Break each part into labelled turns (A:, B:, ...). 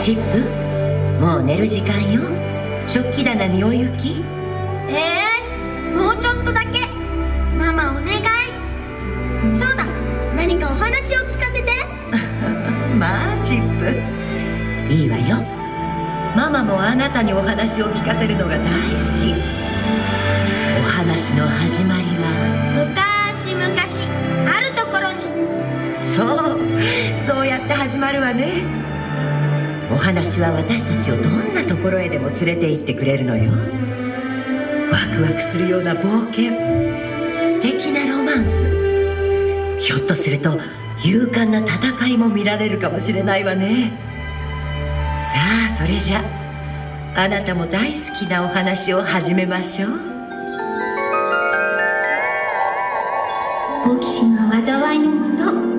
A: チップ、もう寝る時間よ。食器棚にお行き。
B: もうちょっとだけ。ママお願い。そうだ、何かお話を聞かせて。
A: まあチップ、いいわよ。ママもあなたにお話を聞かせるのが大好き。お話の始まりは
B: 昔々あるところに。
A: そうやって始まるわね。お話は私たちをどんなところへでも連れて行ってくれるのよ。ワクワクするような冒険、素敵なロマンス、ひょっとすると勇敢な戦いも見られるかもしれないわね。さあ、それじゃあなたも大好きなお話を始めましょう。
C: 好奇心は災いのもと。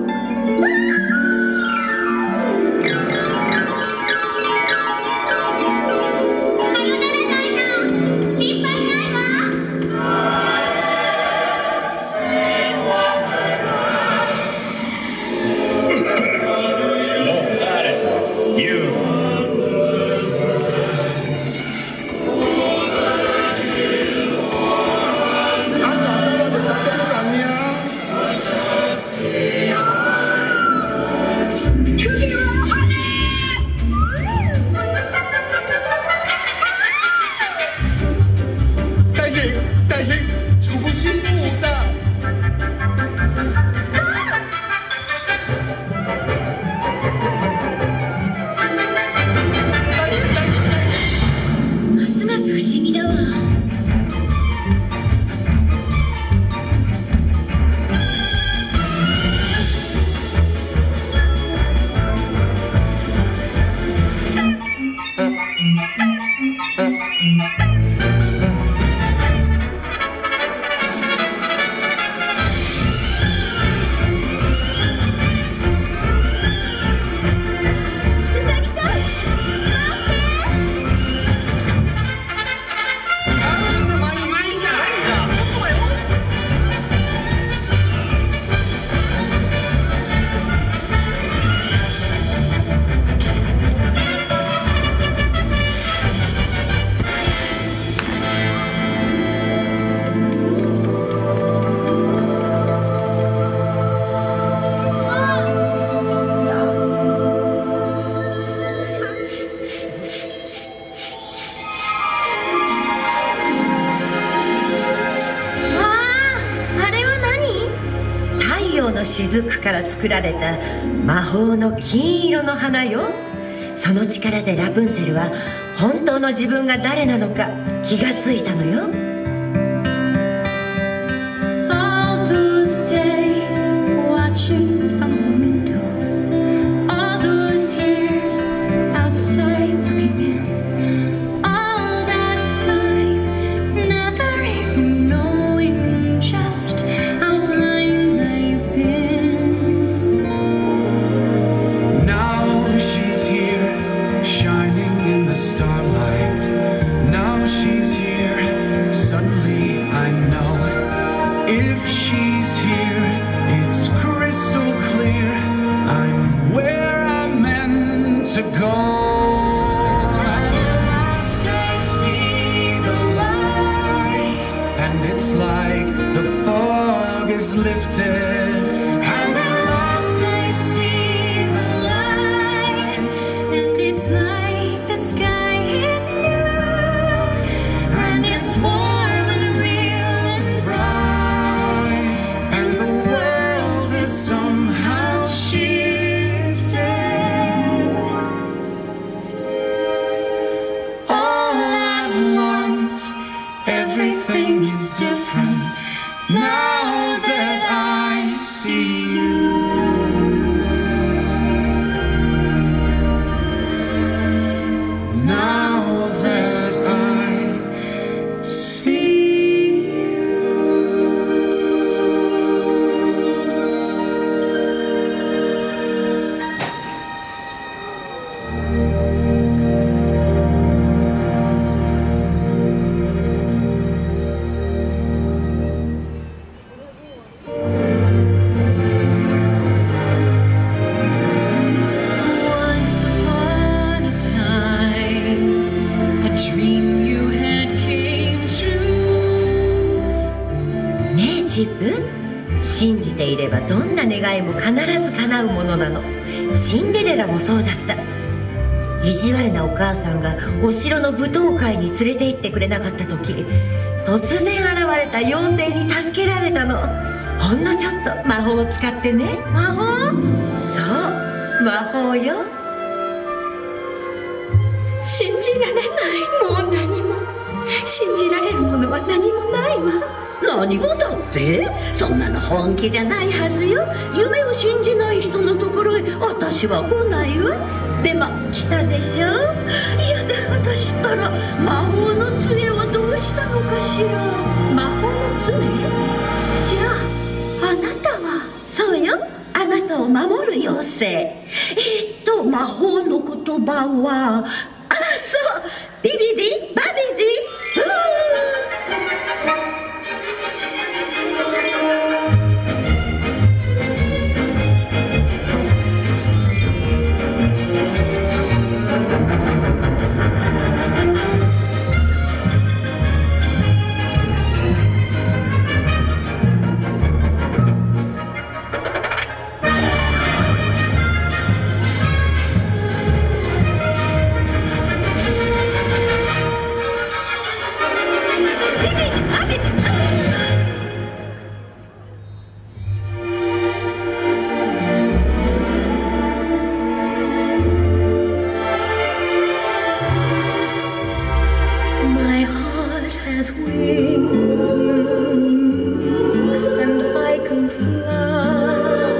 A: 雫から作られた魔法の金色の花よ。その力でラプンツェルは本当の自分が誰なのか気がついたのよ。 チップ、信じていればどんな願いも必ず叶うものなの。シンデレラもそうだった。意地悪なお母さんがお城の舞踏会に連れて行ってくれなかった時、突然現れた妖精に助けられたの。ほんのちょっと魔法を使ってね。
B: 魔法？
A: そう、魔法よ。
D: 信じられない。もう何も信じられるものは何もないわ。
E: 何がだって？そんなの本気じゃないはずよ。夢を信じない人のところへ私は来ないわ。でも来たでしょ。いやだ、私ったら魔法の杖はどうしたのかしら。
D: 魔法の杖？じゃああなたは？
E: そうよ、あなたを守る妖精。魔法の言葉は、そう、ビビディバビディ。
F: Has wings, and I can fly.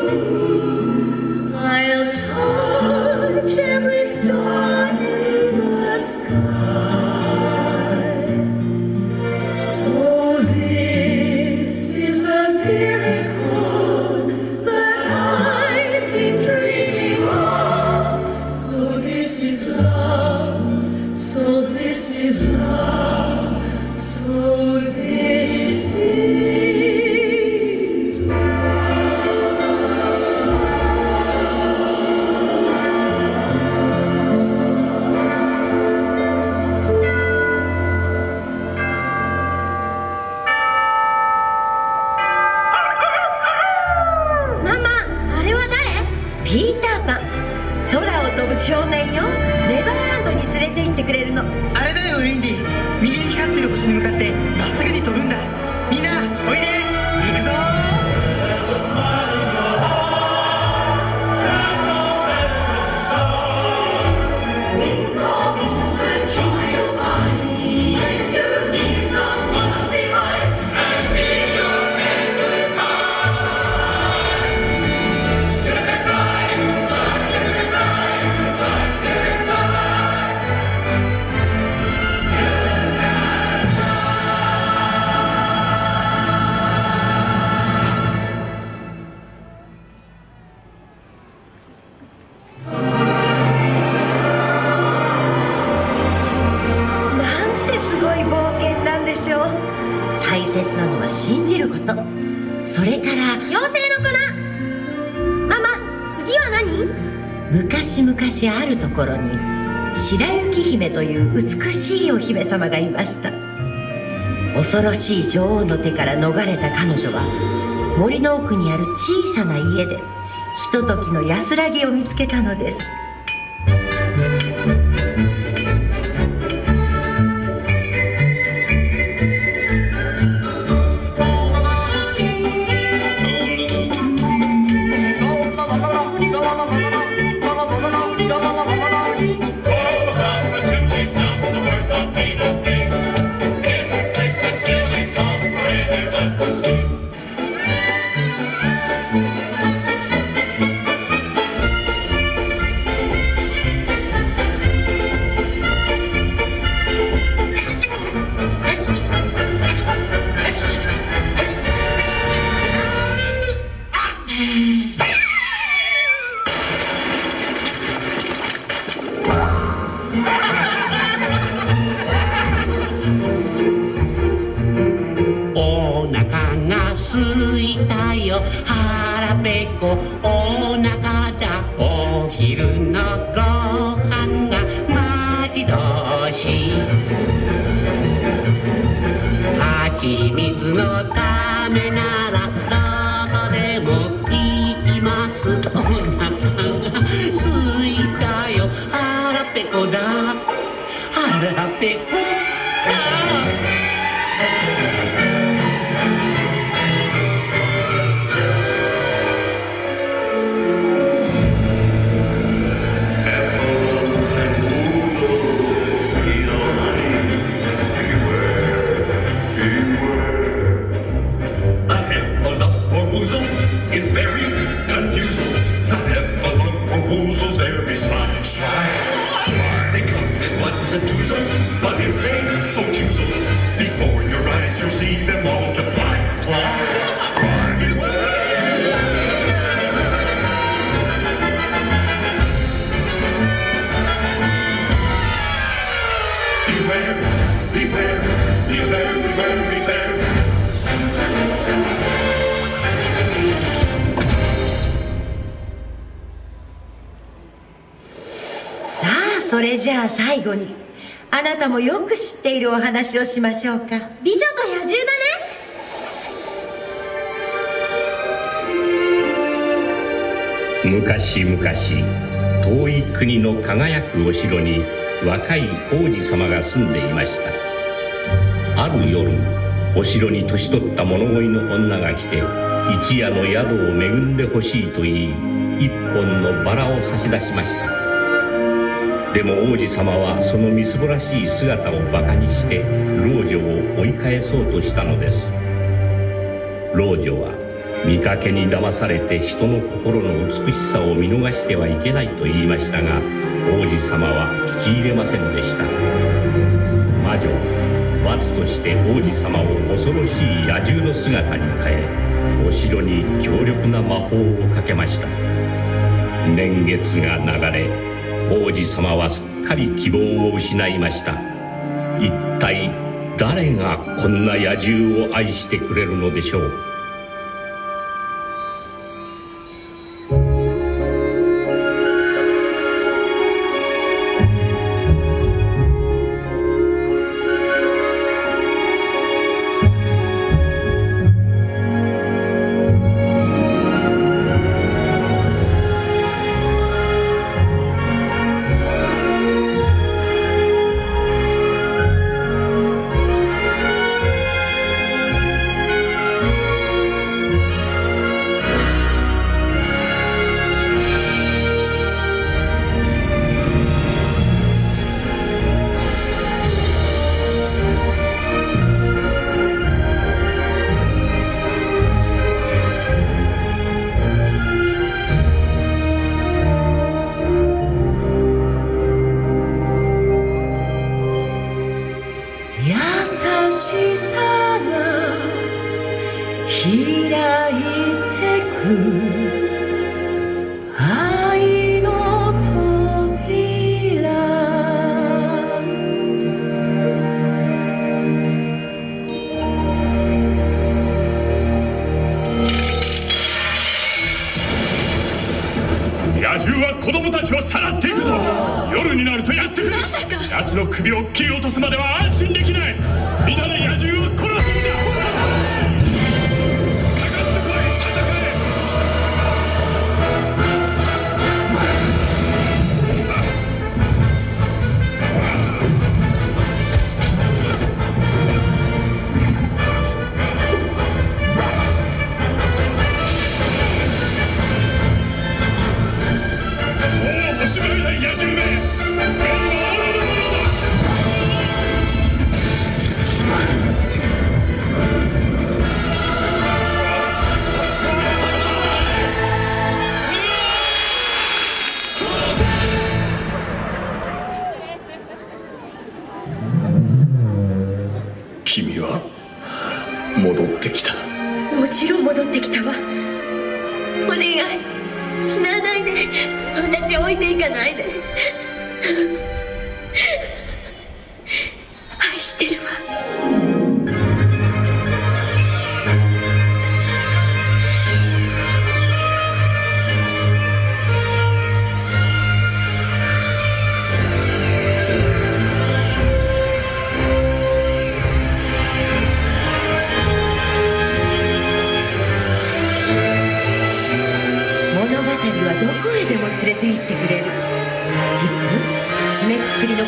F: I'll touch every star in the sky. So this is the miracle that I've been dreaming of. So this is love. So this is love. So this is
B: ママ、あれは誰？
A: ピーターパン、空を飛ぶ少年よ。ネバーランドに連れて行ってくれるの。
G: あれだよウィンディ、右に光ってる星に向かってまっすぐに飛ぶんだ。みんなおいで、行くぞ。
A: 大切なのは信じること。それから
B: 妖精の粉。ママ、次は何？
A: 昔々あるところに白雪姫という美しいお姫様がいました。恐ろしい女王の手から逃れた彼女は森の奥にある小さな家でひとときの安らぎを見つけたのです。
H: すいたよ腹ペコお腹だお昼のご飯が待ち遠しい8 ちみつのためならどこでも行きます。お腹がすいたよ、腹ペコだ、腹ペコだ。
F: They come in ones and twos, but if they so choose us, before your eyes you'll see them multiply. Beware, beware, beware, beware, beware.
A: それじゃあ最後にあなたもよく知っているお話をしましょうか。
B: 美女と野獣だね。
I: 昔々遠い国の輝くお城に若い王子様が住んでいました。ある夜、お城に年取った物乞いの女が来て一夜の宿を恵んでほしいと言い、一本のバラを差し出しました。でも王子様はそのみすぼらしい姿をバカにして老女を追い返そうとしたのです。老女は見かけに騙されて人の心の美しさを見逃してはいけないと言いましたが、王子様は聞き入れませんでした。魔女は罰として王子様を恐ろしい野獣の姿に変え、お城に強力な魔法をかけました。年月が流れ、王子様はすっかり希望を失いました。一体誰がこんな野獣を愛してくれるのでしょう。
J: 首を切り落とすまでは安心できない。皆で野獣を殺すんだ。かかってこい、戦え。もう惜しまれない野獣め。君は戻ってきた。
D: もちろん戻ってきたわ。お願い、死なないで。私置いていかないで。愛してるわ。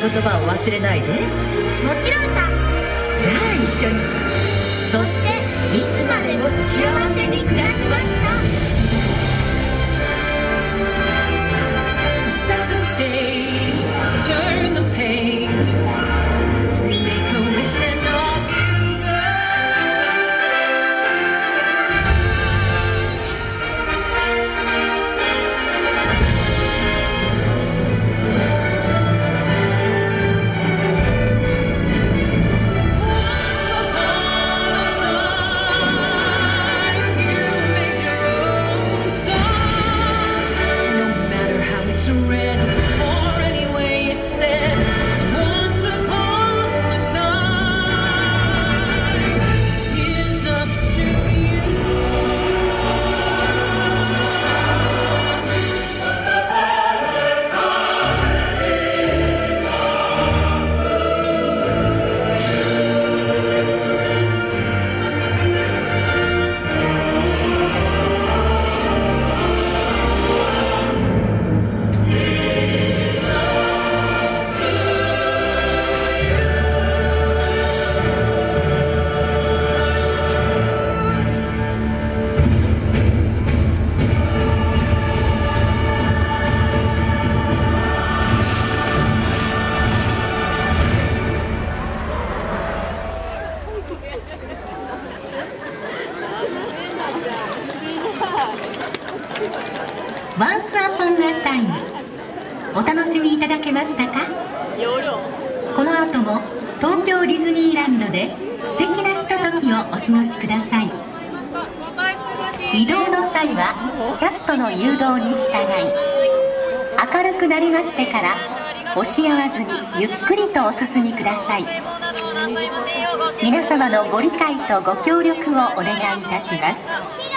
A: 言葉を忘れないで。
B: もちろんさ。
A: じゃあ一緒に。そしていつまでも幸せに暮らしました。
K: So set the stage, turn the page, make a wish and of you, red or any way it's said. Once upon a time is up to you. Once upon a time is up
L: Once Upon a Time お楽しみいただけましたか？この後も東京ディズニーランドで素敵なひとときをお過ごしください。移動の際はキャストの誘導に従い、明るくなりましてから押し合わずにゆっくりとお進みください。皆様のご理解とご協力をお願いいたします。